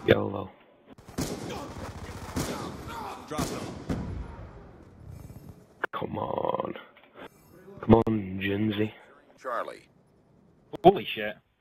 YOLO. Drop them. Come on. Come on, Jinsey. Charlie. Holy shit.